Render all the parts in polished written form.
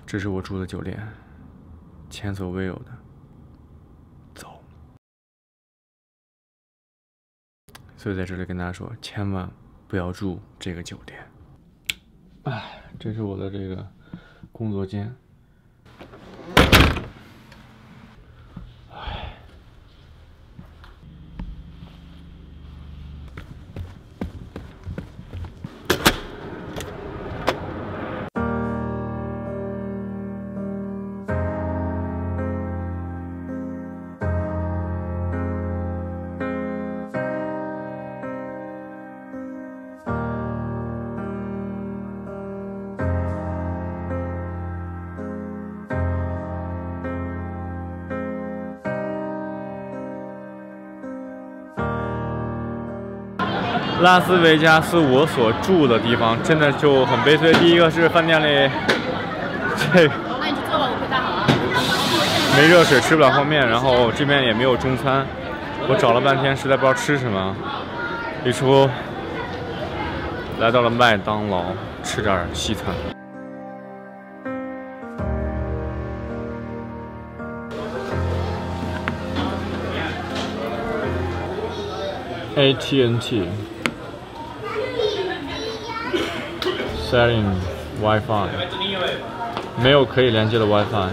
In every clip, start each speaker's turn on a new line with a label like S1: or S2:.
S1: 这是我住的酒店，前所未有的。走。所以在这里跟大家说，千万不要住这个酒店。哎，这是我的这个工作间。拉斯维加斯，我所住的地方真的就很悲催。第一个是饭店里，这
S2: 那你就坐吧，我回答好了。
S1: 没热水，吃不了泡面，然后这边也没有中餐，我找了半天，实在不知道吃什么。一出来到了麦当劳，吃点西餐。AT&T setting WiFi， 没有可以连接的 WiFi。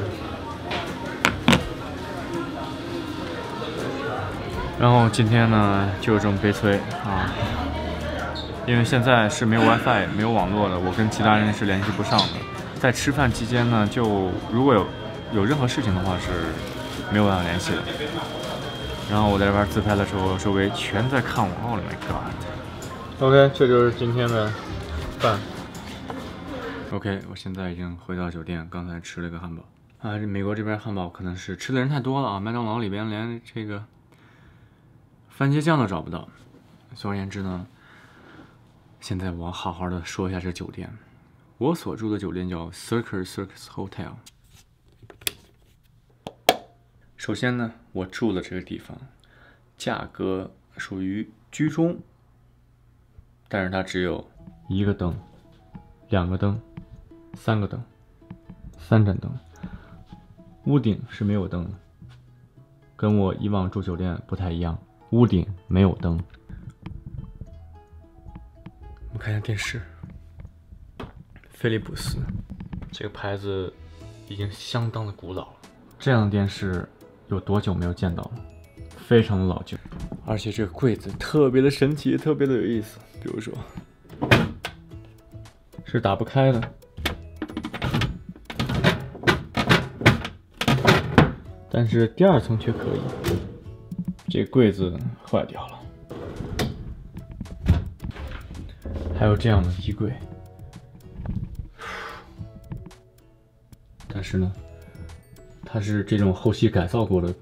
S1: 然后今天呢，就这么悲催啊，因为现在是没有 WiFi、没有网络的，我跟其他人是联系不上的。在吃饭期间呢，就如果有任何事情的话是没有办法联系的。然后我在这边自拍的时候，周围全在看我。Oh my god！OK， 这就是今天的饭。OK， 我现在已经回到酒店，刚才吃了个汉堡啊。这美国这边汉堡可能是吃的人太多了啊，麦当劳里边连这个番茄酱都找不到。总而言之呢，现在我要好好的说一下这酒店。我所住的酒店叫 Circus Hotel。首先呢，我住的这个地方，价格属于居中，但是它只有1个灯、2个灯、3个灯、3盏灯，屋顶是没有灯的，跟我以往住酒店不太一样，屋顶没有灯。我们看一下电视，飞利浦斯，这个牌子已经相当的古老了，这样的电视有多久没有见到了？非常的老旧，而且这个柜子特别的神奇，特别的有意思。比如说，是打不开的，但是第2层却可以。这个柜子坏掉了，还有这样的衣柜，但是呢，它是这种后期改造过的。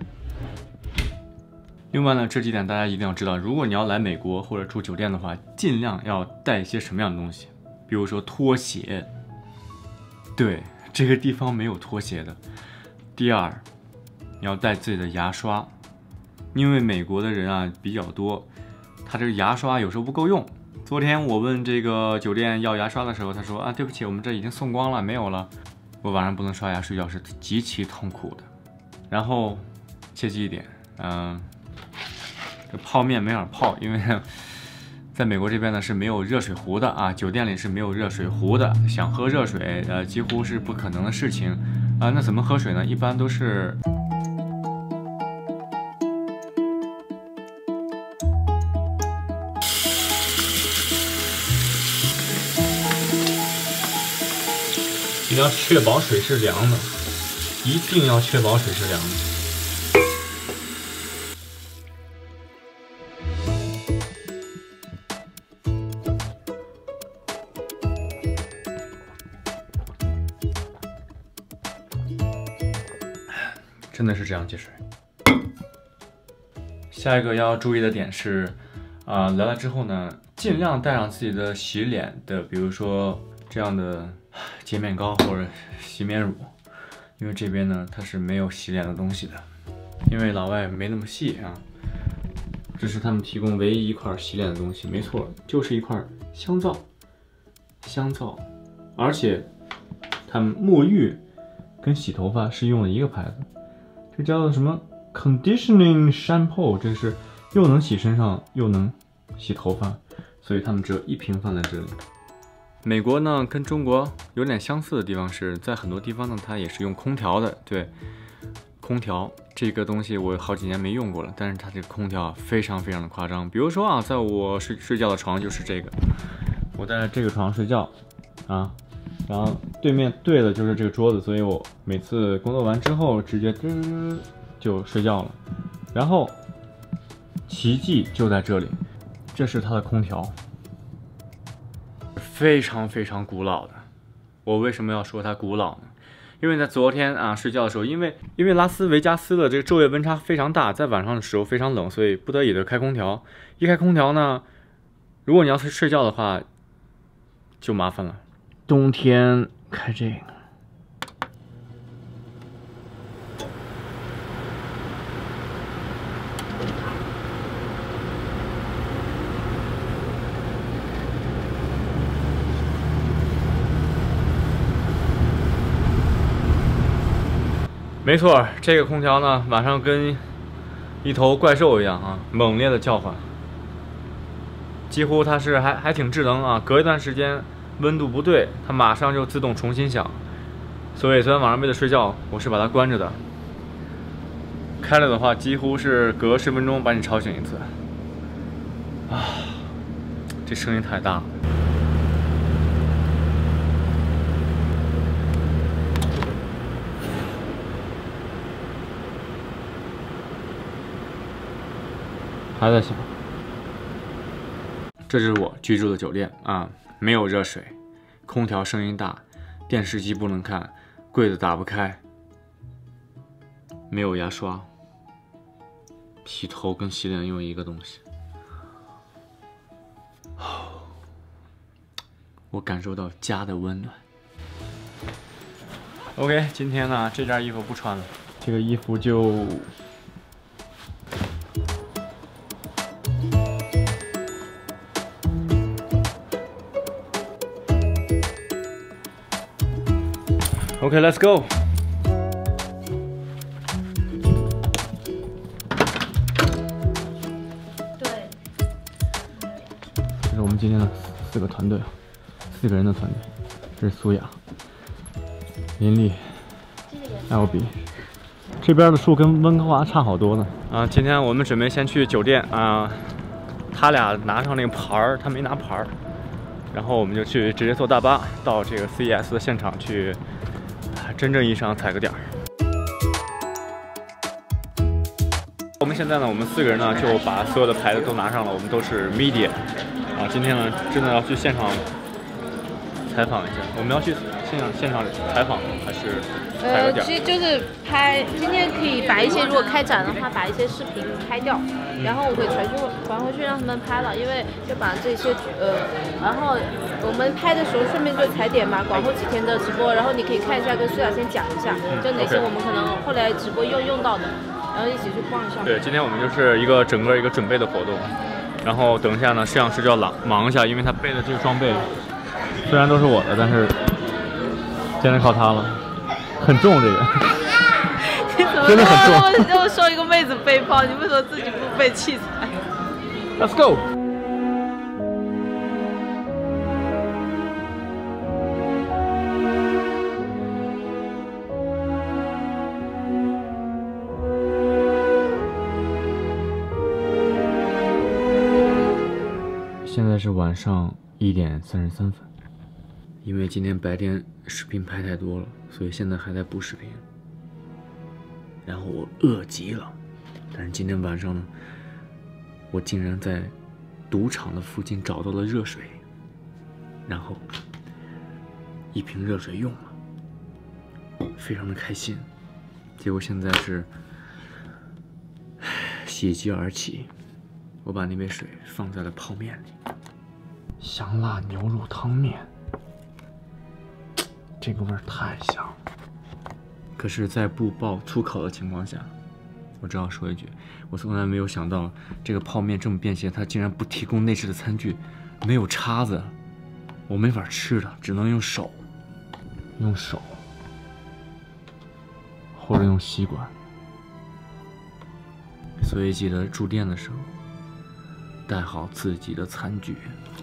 S1: 另外呢，这几点大家一定要知道，如果你要来美国或者住酒店的话，尽量要带一些什么样的东西，比如说拖鞋。对，这个地方没有拖鞋的。第2，你要带自己的牙刷，因为美国的人啊比较多，他这个牙刷有时候不够用。昨天我问这个酒店要牙刷的时候，他说啊，对不起，我们这已经送光了，没有了。我晚上不能刷牙睡觉是极其痛苦的。然后切记一点，这泡面没法泡，因为在美国这边呢是没有热水壶的啊，酒店里是没有热水壶的，想喝热水几乎是不可能的事情啊。那怎么喝水呢？一般都是你要确保水是凉的，一定要确保水是凉的。真的是这样接水。下一个要注意的点是，来了之后呢，尽量带上自己的洗脸的，比如说这样的洁面膏或者洗面乳，因为这边呢它是没有洗脸的东西的，因为老外没那么细啊。这是他们提供唯一一块洗脸的东西，没错，就是一块香皂，而且他们沐浴跟洗头发是用了一个牌子，这叫做什么 conditioning shampoo， 这是又能洗身上又能洗头发，所以他们只有一瓶放在这里。美国呢跟中国有点相似的地方是在很多地方呢它也是用空调的，对，空调这个东西我好几年没用过了，但是它这个空调非常非常的夸张。比如说啊，在我睡觉的床就是这个，我在这个床上睡觉啊，然后对面对的就是这个桌子，所以我每次工作完之后直接就睡觉了。然后奇迹就在这里，这是它的空调，非常非常古老的。我为什么要说它古老呢？因为在昨天啊睡觉的时候，因为拉斯维加斯的这个昼夜温差非常大，在晚上的时候非常冷，所以不得已的开空调。一开空调呢，如果你要是睡觉的话，就麻烦了。冬天开这个，没错，这个空调呢，晚上跟一头怪兽一样啊，猛烈的叫唤。几乎它是还挺智能啊，隔一段时间温度不对，它马上就自动重新响。所以昨天晚上为了睡觉，我是把它关着的。开了的话，几乎是隔10分钟把你吵醒一次。啊，这声音太大了。还在响。这是我居住的酒店啊，没有热水，空调声音大，电视机不能看，柜子打不开，没有牙刷，洗头跟洗脸用一个东西。我感受到家的温暖。OK， 今天呢这件衣服不穿了，这个衣服就。OK, let's go.
S2: 对，
S1: 这是我们今天的4个团队，4个人的团队。这是苏雅、林丽、LB。这边的树跟温哥华差好多呢。啊，今天我们准备先去酒店啊，他俩拿上那个牌儿，他没拿牌儿，然后我们就去直接坐大巴到这个 CES 的现场去。真正意义上踩个点儿。我们现在呢，我们4个人呢就把所有的牌子都拿上了，我们都是 media。啊，今天呢真的要去现场采访一下。我们要去现场采访还是踩个点儿？
S2: 其实就是拍。今天可以把一些，如果开展的话，把一些视频拍掉，然后我会传回去让他们拍了，因为就把这些然后我们拍的时候顺便就踩点嘛，广后几天的直播，然后你可以看一下，跟苏雅先讲一下，就哪些我们可能后来直播用到的，然后一起去逛一下。
S1: 对，今天我们就是整个一个准备的活动，然后等一下呢，摄像师就要忙一下，因为他背的这个装备虽然都是我的，但是现在靠他了，很重这个。真的很重。
S2: 我收一个妹子背包，你为什么自己不背器材
S1: ？Let's go。现在是晚上1点33分，因为今天白天视频拍太多了，所以现在还在补视频。然后我饿极了，但是今天晚上呢，我竟然在赌场的附近找到了热水，然后一瓶热水用了，非常的开心。结果现在是喜极而泣，我把那杯水放在了泡面里，香辣牛肉汤面，这个味儿太香了。可是，在不爆粗口的情况下，我只好说一句：我从来没有想到这个泡面这么便携，它竟然不提供内置的餐具，没有叉子，我没法吃的，只能用手。用手。 或者用吸管。所以记得住店的时候带好自己的餐具。